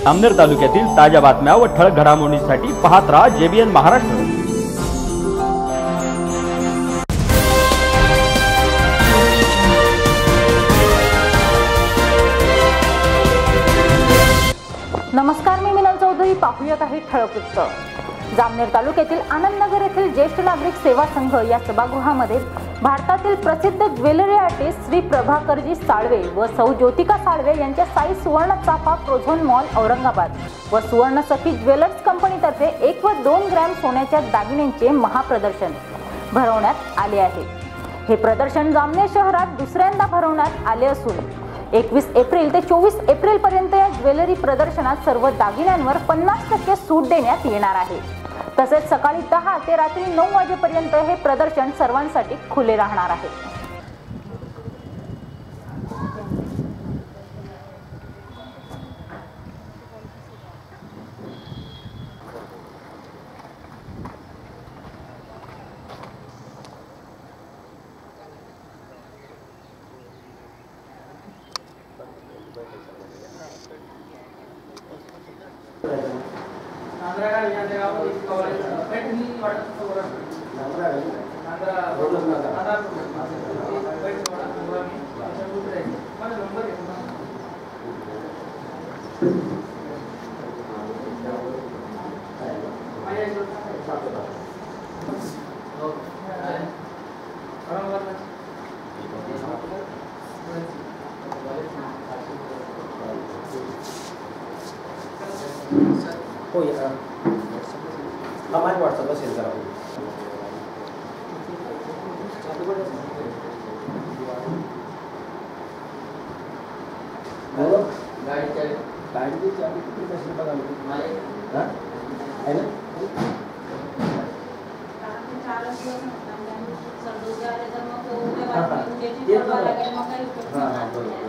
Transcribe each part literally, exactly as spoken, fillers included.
जामनेर तालुक्यातील ताज्या बातम्या व ठळक घडामोडींसाठी पाहत राहा जेबीएन महाराष्ट्र। नमस्कार, मी मिनल चौधरी। पाहूया काही ठळक वृत्त। जामनेर तालुक्यातील आनंदनगर येथील ज्येष्ठ नागरिक सेवा संघ या सभागृहामध्ये भारतातील प्रसिद्ध ज्वेलरी आर्टिस्ट श्री प्रभाकरजी साळवे व सौ ज्योतिका साळवे यांच्या साई सुवर्ण चाफा प्रोझोन मॉल औरंगाबाद व सुवर्ण सखी ज्वेलर्स कंपनीतर्फे एक व दोन ग्रॅम सोन्याच्या दागिन्यांचे महाप्रदर्शन भरवण्यात आले आहे। हे प्रदर्शन जामनेर शहरात दुसऱ्यांदा भरवण्यात आले असून एकवीस एप्रिल ते चोवीस एप्रिल पर्यंत या ज्वेलरी प्रदर्शनात सर्व दागिन्यांवर पन्नास टक्के सूट देण्यात येणार आहे। तसेच सकाळी दहा ते रात्री नऊ वाजेपर्यंत हे प्रदर्शन सर्वांसाठी खुले राहणार आहे। हो या हमारे व्हाट्सएप पर शेयर करा। हेलो गाइड चल गाइड भी चाबी कितने पैसे पता नहीं हां है ना चार दिवस सर दो हजार तर मग उद्या बाकी उद्याची परवा लागेल मग काही हां हां बरोबर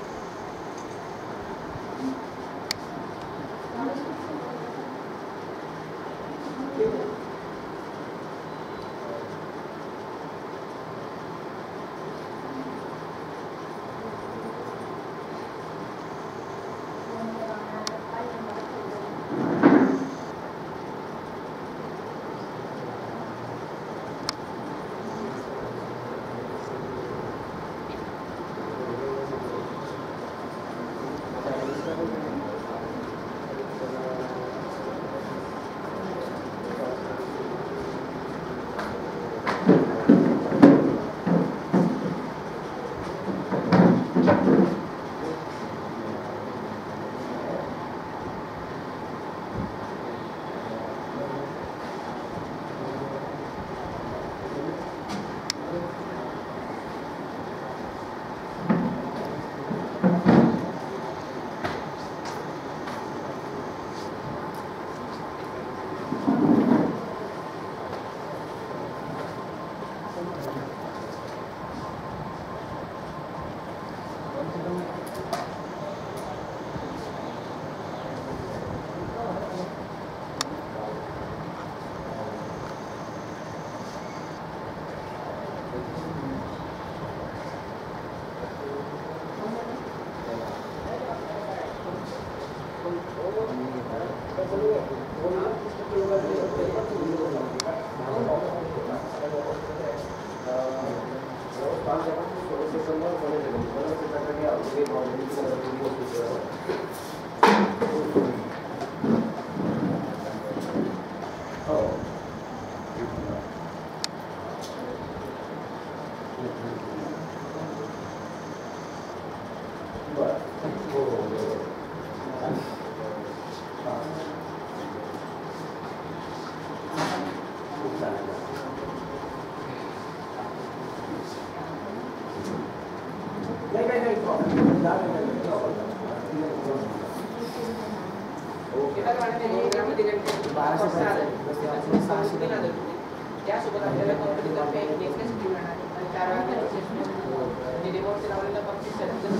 त्यासोबत आपल्याला कंपनीतर्फे एक नेकलेस फ्री मिळणार आहे आणि चार आणि रिमोटचे लावलेला पक्षी सर्जन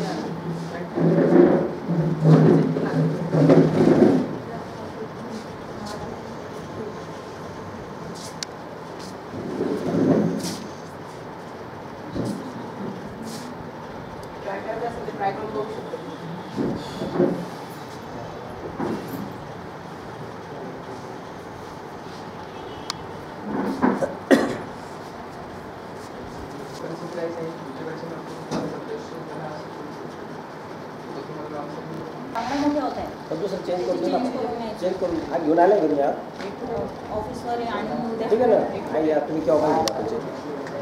ट्राय करायचं असेल तर ट्राय करून बघू शकतो। पानं मोठे होत आहेत. तर दुसरं चेंज करून चेंज देऊ करून ना न्यायचं. चेंज करून हा घेऊन आले घरी या ऑफिसवर आणि उद्या ठीक आहे ना आई या तुम्ही केव्हा पाहिजे आपण चेंज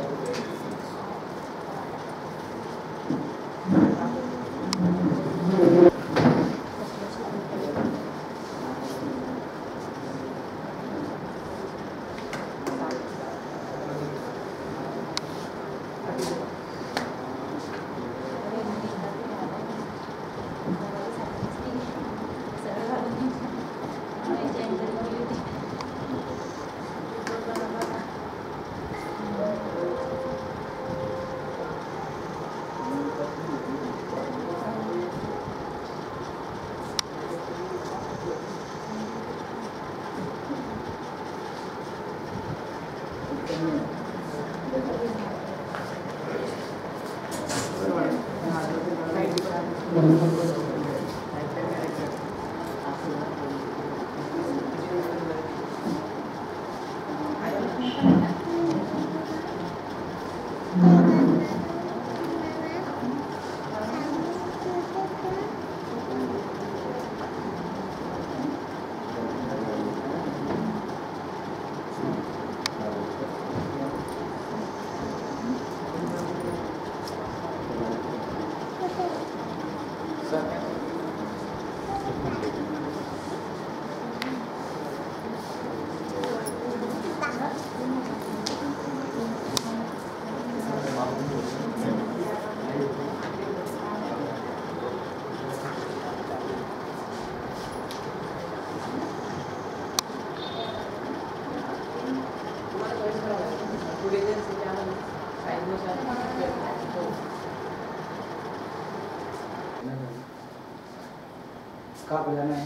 का बोला नाही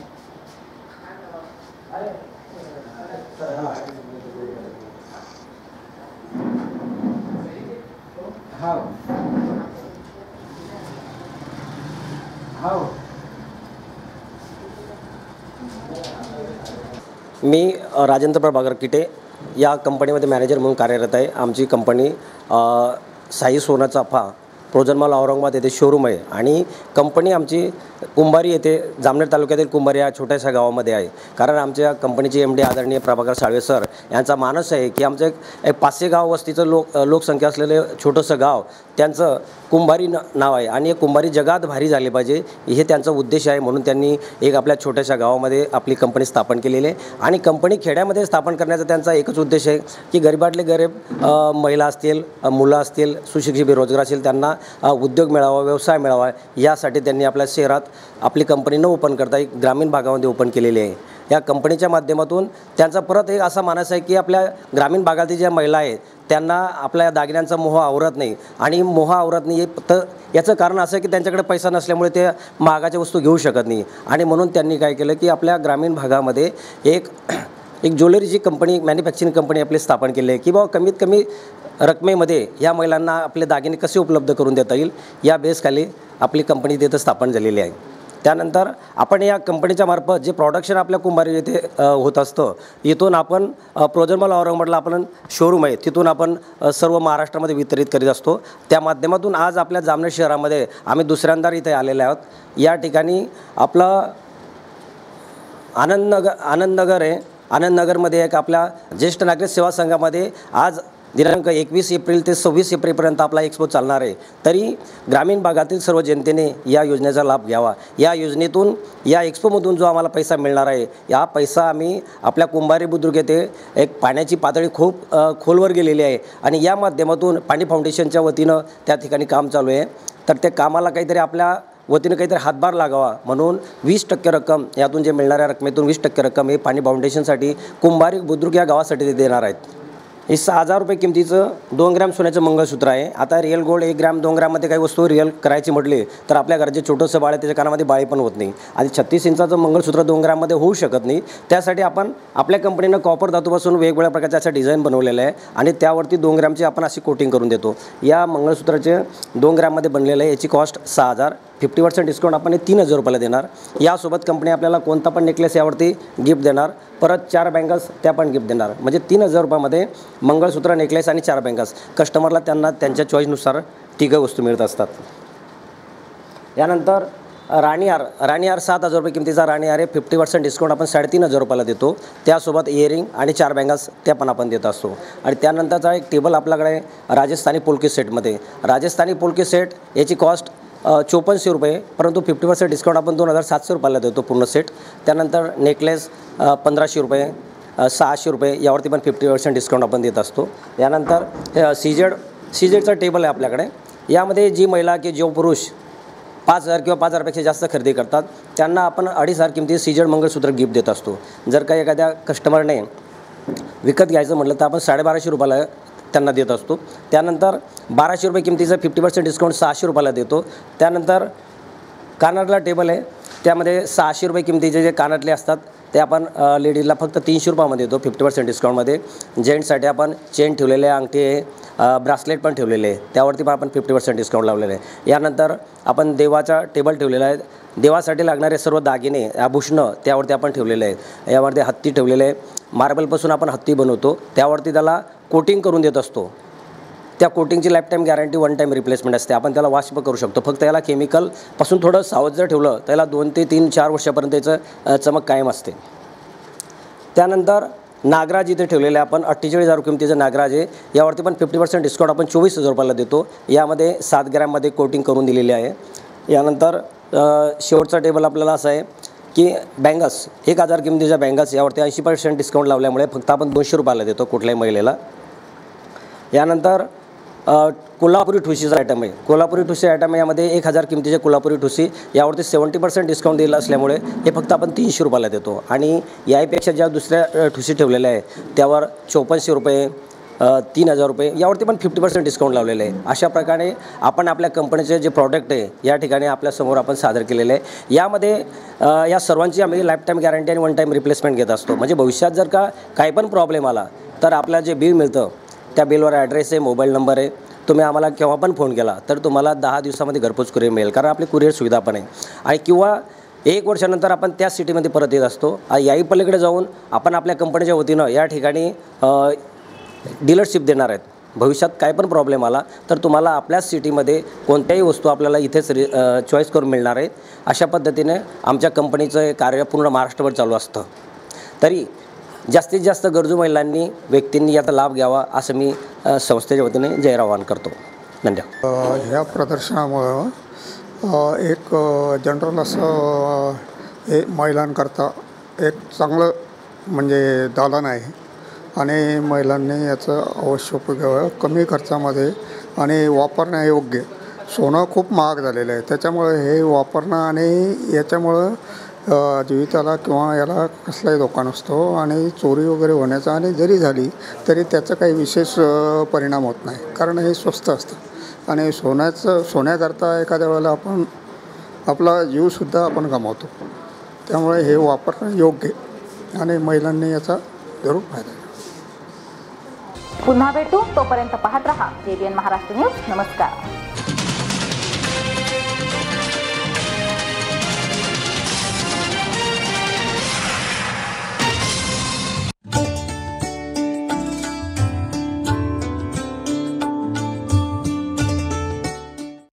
अरे हां हां मी राजेंद्र प्रभाकर किटे या कंपनीमध्ये मॅनेजर म्हणून कार्यरत आहे. आमची कंपनी साई सोना चाफा प्रोजन मॉल औरंगाबाद येथे शोरूम आहे आणि कंपनी आमची कुंभारी येथे जामनेर तालुक्यातील कुंभारी या छोट्याशा गावामध्ये आहे. कारण आमच्या कंपनीचे एम डी आदरणीय प्रभाकर साळवे सर यांचा मानस आहे की आमचं एक एक पाचशे गाव वस्तीचं लोक लोकसंख्या असलेलं छोटंसं गाव त्यांचं कुंभारी न नाव आहे आणि कुंभारी जगात भारी झाले पाहिजे हे त्यांचा उद्देश आहे. म्हणून त्यांनी एक आपल्या छोट्याशा गावामध्ये आपली कंपनी स्थापन केलेली आहे आणि कंपनी खेड्यामध्ये स्थापन करण्याचा त्यांचा एकच उद्देश आहे की गरिबातले गरीब महिला असतील मुलं असतील सुशिक्षित बेरोजगार असतील त्यांना उद्योग मिळावा व्यवसाय मिळावा यासाठी त्यांनी आपल्या शहरात आपली कंपनी न ओपन करता एक ग्रामीण भागामध्ये ओपन केलेली आहे. या कंपनीच्या माध्यमातून त्यांचा परत एक असा मानस आहे की आपल्या ग्रामीण भागातील ज्या महिला आहेत त्यांना आपल्या दागिन्यांचा मोह आवरत नाही आणि मोह आवरत नाही तर याचं कारण असं आहे की त्यांच्याकडे पैसा नसल्यामुळे ते महागाच्या वस्तू घेऊ शकत नाही आणि म्हणून त्यांनी काय केलं की आपल्या ग्रामीण भागामध्ये एक एक ज्वेलरीची कंपनी मॅन्युफॅक्चरिंग कंपनी आपली स्थापन केली आहे की बाबा कमीत कमी रकमेमध्ये या महिलांना आपले दागिने कसे उपलब्ध करून देता येईल या बेसखाली आपली कंपनी तिथं स्थापन झालेली आहे. त्यानंतर आपण या कंपनीच्या मार्फत जे प्रोडक्शन आपल्या कुंभारी येथे होत असतं इथून आपण प्रोजन मॉल औरंगाबादला आपण शोरूम आहे तिथून आपण सर्व महाराष्ट्रामध्ये वितरित करीत असतो. त्या माध्यमातून आज आपल्या जामनेर शहरामध्ये आम्ही दुसऱ्यांदा इथे आलेले आहोत. या ठिकाणी आपलं आनंदनगर आनंदनगर आहे आनंदनगरमध्ये एक आपल्या ज्येष्ठ नागरिक सेवा संघामध्ये आज दिनांक एकवीस एप्रिल ते सव्वीस एप्रिलपर्यंत आपला एक्सपो चालणार आहे. तरी ग्रामीण भागातील सर्व जनतेने या योजनेचा लाभ घ्यावा. या योजनेतून या एक्सपोमधून जो आम्हाला पैसा मिळणार आहे या पैसा आम्ही आपल्या कुंभारी बुद्रुक येथे एक पाण्याची पातळी खूप खोलवर गेलेली आहे आणि या माध्यमातून पाणी फाउंडेशनच्या वतीनं त्या ठिकाणी काम चालू आहे. तर त्या कामाला काहीतरी आपल्या वतीनं काहीतरी हातभार लागावा म्हणून वीस टक्के रक्कम यातून जे मिळणाऱ्या रकमेतून वीस टक्के रक्कम हे पाणी फाउंडेशनसाठी कुंभारी बुद्रुक या गावासाठी ते देणार आहेत. हे सहा हजार रुपये किमतीचं दोन ग्रॅम सोन्याचं मंगळसूत्र आहे. आता रिअल गोल्ड एक ग्रॅम दोन ग्रॅममध्ये काही वस्तू रिअल करायची म्हटले तर आपल्या घरचे छोटंसं बाळ आहे त्याच्या कानामध्ये बाळी पण होत नाही आणि छत्तीस इंचाचं मंगळसूत्र दोन ग्रॅममध्ये होऊ शकत नाही. त्यासाठी आपण आपल्या कंपनीनं कॉपर धातूपासून वेगवेगळ्या प्रकारच्या अशा डिझाईन बनवलेलं आहे आणि त्यावरती दोन ग्रॅमची आपण अशी कोटिंग करून देतो. या मंगळसूत्राचे दोन ग्रॅममध्ये बनलेलं आहे. याची कॉस्ट सहा हजार फिफ्टी पर्सेंट डिस्काउंट आपण तीन हजार रुपयाला देणार. यासोबत कंपनी आपल्याला कोणता पण नेकलेस यावरती गिफ्ट देणार. परत चार बँगल्स त्या पण गिफ्ट देणार. म्हणजे तीन हजार रुपयामध्ये मंगळसूत्र नेकलेस आणि चार बँगल्स कस्टमरला त्यांना त्यांच्या चॉईसनुसार तिघं वस्तू मिळत असतात. यानंतर राणीहार राणीहार सात हजार रुपये किमतीचा राणीहार आहे. फिफ्टी पर्सेंट डिस्काउंट आपण साडेतीन हजार रुपयाला देतो. त्यासोबत इयरिंग आणि चार बँगल्स त्या पण आपण देत असतो. आणि त्यानंतरचा एक टेबल आपल्याकडे राजस्थानी पोलकी सेटमध्ये. राजस्थानी पोलकी सेट याची कॉस्ट चोपन्नशे रुपये, परंतु फिफ्टी पर्सेंट डिस्काउंट आपण दोन हजार सातशे रुपयाला देतो पूर्ण सेट. त्यानंतर नेकलेस पंधराशे रुपये, सहाशे रुपये यावरती पण फिफ्टी पर्सेंट डिस्काउंट आपण देत असतो. यानंतर सीजेड सीजेडचा टेबल आहे आपल्याकडे. यामध्ये जी महिला की जो पुरुष पाच हजार किंवा पाच हजारपेक्षा जास्त खरेदी करतात त्यांना आपण अडीच हजार किमती सीजेड मंगळसूत्र गिफ्ट देत असतो. जर का एखाद्या कस्टमरने विकत घ्यायचं म्हटलं तर आपण साडेबाराशे रुपयाला त्यांना देत असतो. त्यानंतर बाराशे रुपये किमतीचं फिफ्टी पर्सेंट डिस्काउंट सहाशे रुपयाला देतो. त्यानंतर कानातला टेबल आहे. त्यामध्ये सहाशे रुपये किमतीचे जे कानातले असतात ते आपण लेडीजला फक्त तीनशे रुपयामध्ये देतो फिफ्टी पर्सेंट डिस्काउंटमध्ये. जेंट्ससाठी आपण चेन ठेवलेले आहे, अंगठी आहे, ब्रासलेट पण ठेवलेले आहे, त्यावरती पण आपण फिफ्टी पर्सेंट डिस्काउंट लावलेलं आहे. यानंतर आपण देवाचा टेबल ठेवलेला आहे. देवासाठी लागणारे सर्व दागिने आभूषणं त्यावरती आपण ठेवलेले आहेत. यावरती हत्ती ठेवलेले आहे. मार्बलपासून आपण हत्ती बनवतो, त्यावरती त्याला कोटिंग करून देत असतो. त्या कोटिंगची life time guarantee, one time replacement असते. आपण त्याला वॉश पण करू शकतो. फक्त याला केमिकलपासून थोडं सावध जर ठेवलं त्याला दोन ते तीन चार वर्षापर्यंत याचं चमक कायम असते. त्यानंतर नागराज इथे ठेवलेले आपण अठ्ठेचाळीस हजार किमतीचं नागराज आहे. यावरती पण फिफ्टी पर्सेंट डिस्काउंट आपण चोवीस हजार रुपयाला देतो. यामध्ये सात ग्रॅममध्ये कोटिंग करून दिलेली आहे. यानंतर शेवटचा टेबल आपल्याला असा आहे की बँगल्स, एक हजार किमतीच्या बँगल्स यावरती ऐंशी पर्सेंट डिस्काउंट लावल्यामुळे फक्त आपण दोनशे रुपयाला देतो कुठल्याही महिलेला. यानंतर कोल्हापुरी ठुशीचा आयटम आहे. कोल्हापुरी ठुशी आयटम यामध्ये एक हजार किमतीचे कोल्हापुरी ठुशी यावरती सेवन्टी पर्सेंट डिस्काउंट दिलं असल्यामुळे हे फक्त आपण तीनशे रुपयाला देतो. आणि यापेक्षा ज्या दुसऱ्या ठुशी ठेवलेल्या आहे त्यावर चोपन्नशे रुपये, तीन हजार रुपये यावरती पण फिफ्टी पर्सेंट डिस्काउंट लावलेलं आहे. अशा प्रकारे आपण आपल्या कंपनीचे जे प्रॉडक्ट आहे या ठिकाणी आपल्यासमोर आपण सादर केलेले आहे. यामध्ये या सर्वांची आम्ही लाईफ टाईम गॅरंटी आणि वन टाईम रिप्लेसमेंट घेत असतो. म्हणजे भविष्यात जर का काही पण प्रॉब्लेम आला तर आपल्याला जे बिल मिळतं त्या बिलवर ॲड्रेस आहे, मोबाईल नंबर आहे. तुम्ही आम्हाला केव्हा पण फोन केला तर तुम्हाला दहा दिवसामध्ये घरपोच कुरिअर मिळेल, कारण आपली कुरिअर सुविधा पण आहे. आणि किंवा एक वर्षानंतर आपण त्याच सिटीमध्ये परत येत असतो. याही पलीकडे जाऊन आपण आपल्या कंपनीच्या वतीनं या ठिकाणी डीलरशिप देणार आहेत. भविष्यात काय पण प्रॉब्लेम आला तर तुम्हाला आपल्याच सिटीमध्ये कोणत्याही वस्तू आपल्याला इथेच रि चॉईस करून मिळणार आहेत. अशा पद्धतीने आमच्या कंपनीचं कार्य पूर्ण महाराष्ट्रभर चालू असतं. तरी जास्तीत जास्त गरजू महिलांनी, व्यक्तींनी याचा लाभ घ्यावा असं मी संस्थेच्या वतीने जाहीर आवाहन करतो. धन्यवाद. ह्या प्रदर्शनामुळं एक जनरल असं हे महिलांकरता एक चांगलं म्हणजे दालन आहे आणि महिलांनी याचं अवश्य उपयोग घ्यावा. कमी खर्चामध्ये आणि वापरण्यायोग्य. सोनं खूप महाग झालेलं आहे, त्याच्यामुळे हे वापरणं आणि याच्यामुळं जीविताला किंवा याला कसलाही धोका नसतो आणि चोरी वगैरे होण्याचा, आणि जरी झाली तरी त्याचा काही विशेष परिणाम होत नाही, कारण हे स्वस्त असतं. आणि सोन्याचं सोन्याकरता एखाद्या वेळेला आपण आपला जीवसुद्धा आपण गमावतो. त्यामुळे हे वापरणं योग्य आणि महिलांनी याचा जरूर फायदा घ्यावा. पुन्हा भेटू, तोपर्यंत पाहत रहा जेबीएन महाराष्ट्र न्यूज. नमस्कार.